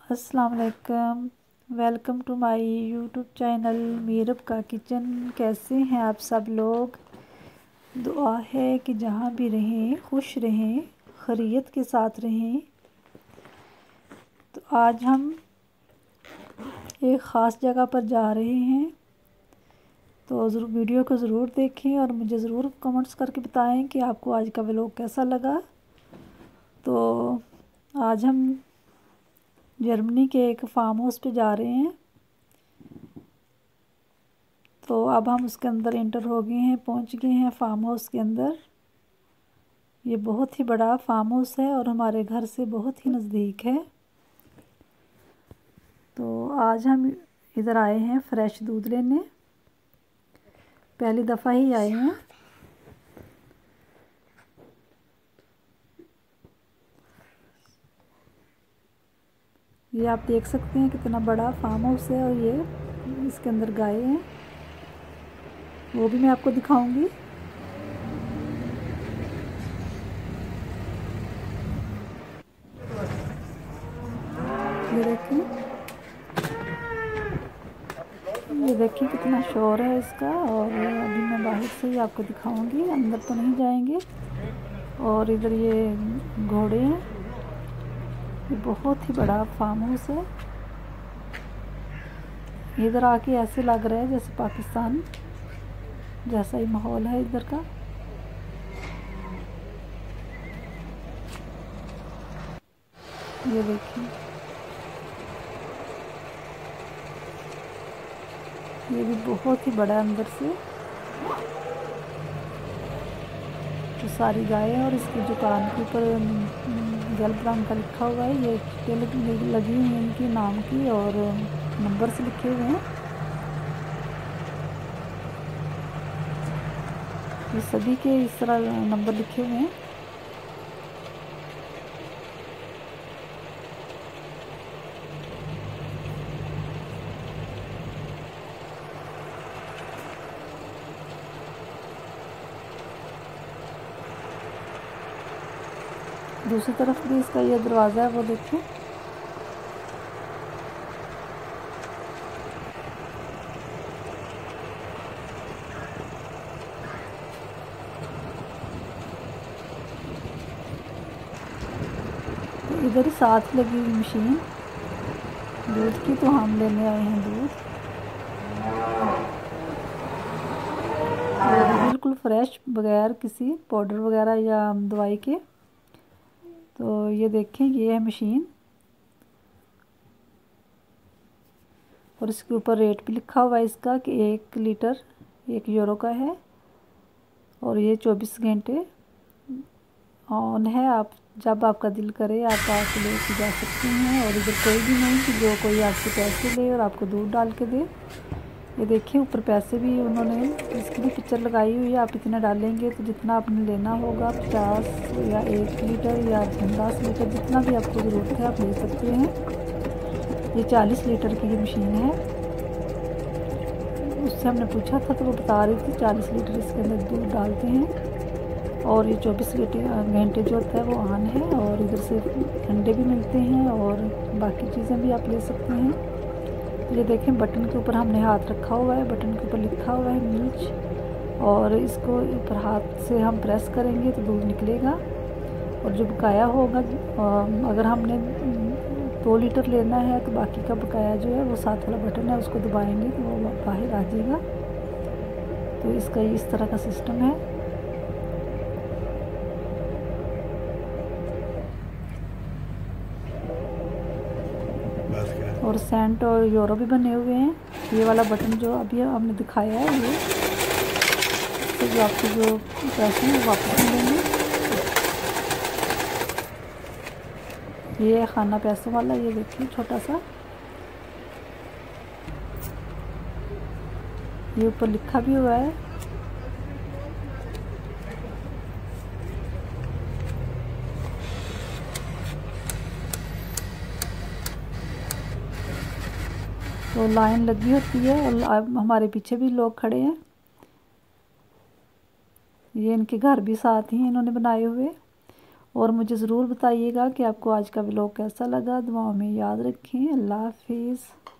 अस्सलाम वालेकुम। Welcome to my YouTube channel Meerab का किचन। कैसे हैं आप सब लोग? दुआ है कि जहाँ भी रहें खुश रहें, खैरियत के साथ रहें। तो आज हम एक ख़ास जगह पर जा रहे हैं, तो ज़रूर वीडियो को ज़रूर देखें और मुझे ज़रूर कमेंट्स करके बताएं कि आपको आज का व्लॉग कैसा लगा। तो आज हम जर्मनी के एक फार्म हाउस पे जा रहे हैं। तो अब हम उसके अंदर एंटर हो गए हैं, पहुंच गए हैं फार्म हाउस के अंदर। ये बहुत ही बड़ा फार्म हाउस है और हमारे घर से बहुत ही नज़दीक है। तो आज हम इधर आए हैं फ्रेश दूध लेने, पहली दफ़ा ही आए हैं। ये आप देख सकते हैं कितना बड़ा फार्म हाउस है, और ये इसके अंदर गाय हैं, वो भी मैं आपको दिखाऊंगी। ये देखिए कितना शोर है इसका। और अभी मैं बाहर से ही आपको दिखाऊंगी, अंदर तो नहीं जाएंगे। और इधर ये घोड़े हैं। ये बहुत ही बड़ा फार्म हाउस है। इधर आके ऐसे लग रहा है जैसे पाकिस्तान जैसा ही माहौल है इधर का। ये देखिए, ये भी बहुत ही बड़ा अंदर से। तो सारी गायें, और इसकी दुकान के ऊपर जलप्राण का लिखा हुआ है। ये टिकटें लगी हुई हैं इनकी नाम की, और नंबर से लिखे हुए हैं। ये सभी के इस तरह नंबर लिखे हुए हैं। दूसरी तरफ भी इसका ये दरवाज़ा है, वो देखिए। इधर ही साथ लगी हुई मशीन दूध की, तो हम लेने आए हैं दूध। बिल्कुल फ्रेश, बगैर किसी पाउडर वगैरह या दवाई के। तो ये देखें, ये है मशीन, और इसके ऊपर रेट भी लिखा हुआ है इसका कि 1 लीटर 1 यूरो का है। और ये 24 घंटे ऑन है। आप जब आपका दिल करे आप आके ले के जा सकते हैं। और इधर कोई भी नहीं कि जो कोई आपसे पैसे ले और आपको दूध डाल के दे। ये देखिए ऊपर पैसे भी उन्होंने इसकी भी पिक्चर लगाई हुई है। आप इतना डालेंगे तो जितना आपने लेना होगा, 50 या 1 लीटर या 10 लीटर, जितना भी आपको ज़रूरत है आप ले सकते हैं। ये 40 लीटर की ये मशीन है। उससे हमने पूछा था तो वो बता रही थी 40 लीटर इसके अंदर दूध डालते हैं। और ये 24 घंटे जो होता है वो ऑन है। और इधर से अंडे भी मिलते हैं और बाकी चीज़ें भी आप ले सकते हैं। ये देखें, बटन के ऊपर हमने हाथ रखा हुआ है, बटन के ऊपर लिखा हुआ है मिल्क, और इसको ऊपर हाथ से हम प्रेस करेंगे तो दूध निकलेगा। और जो बकाया होगा, अगर हमने 2 लीटर लेना है तो बाकी का बकाया जो है वो साथ वाला बटन है, उसको दबाएंगे तो वो बाहर आ जाएगा। तो इसका इस तरह का सिस्टम है। और सेंट और यूरो भी बने हुए हैं। ये वाला बटन जो अभी हमने दिखाया है, ये तो जो आपके जो पैसे हैं वो वापस मिलेंगे। ये खाना पैसों वाला, ये देखिए छोटा सा, ये ऊपर लिखा भी हुआ है। तो लाइन लगी होती है, और हमारे पीछे भी लोग खड़े हैं। ये इनके घर भी साथ ही इन्होंने बनाए हुए। और मुझे ज़रूर बताइएगा कि आपको आज का व्लॉग कैसा लगा। दुआओं में याद रखें। अल्लाह हाफिज़।